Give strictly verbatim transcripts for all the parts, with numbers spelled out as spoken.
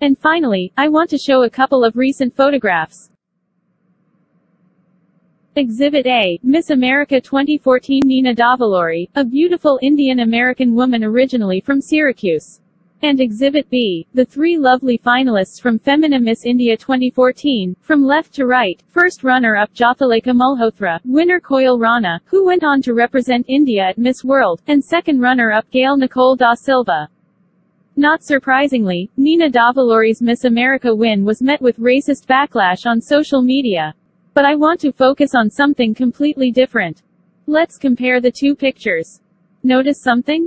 And finally, I want to show a couple of recent photographs. Exhibit A, Miss America twenty fourteen Nina Davuluri, a beautiful Indian-American woman originally from Syracuse. And Exhibit B, the three lovely finalists from Femina Miss India twenty fourteen, from left to right. First runner-up Jyothilekha Malhotra, winner Koil Rana, who went on to represent India at Miss World, and second runner-up Gail Nicole da Silva. Not surprisingly, Nina Davuluri's Miss America win was met with racist backlash on social media. But I want to focus on something completely different. Let's compare the two pictures. Notice something?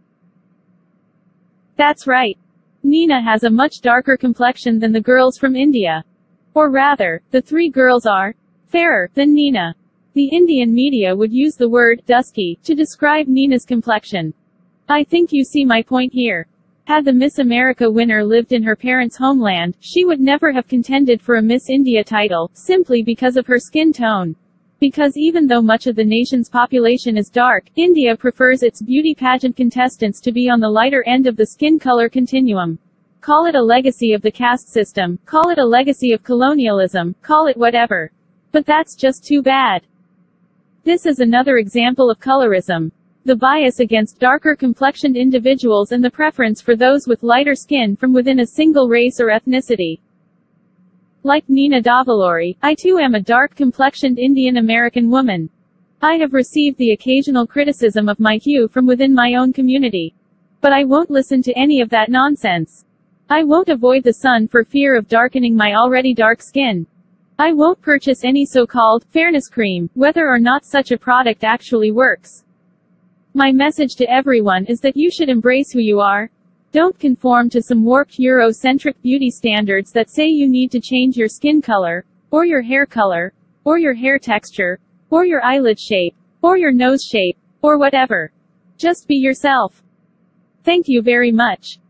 That's right. Nina has a much darker complexion than the girls from India. Or rather, the three girls are fairer than Nina. The Indian media would use the word dusky to describe Nina's complexion. I think you see my point here. Had the Miss America winner lived in her parents' homeland, she would never have contended for a Miss India title, simply because of her skin tone. Because even though much of the nation's population is dark, India prefers its beauty pageant contestants to be on the lighter end of the skin color continuum. Call it a legacy of the caste system, call it a legacy of colonialism, call it whatever. But that's just too bad. This is another example of colorism. The bias against darker complexioned individuals and the preference for those with lighter skin from within a single race or ethnicity. Like Nina Davuluri, I too am a dark-complexioned Indian-American woman. I have received the occasional criticism of my hue from within my own community. But I won't listen to any of that nonsense. I won't avoid the sun for fear of darkening my already dark skin. I won't purchase any so-called fairness cream, whether or not such a product actually works. My message to everyone is that you should embrace who you are. Don't conform to some warped Eurocentric beauty standards that say you need to change your skin color, or your hair color, or your hair texture, or your eyelid shape, or your nose shape, or whatever. Just be yourself. Thank you very much.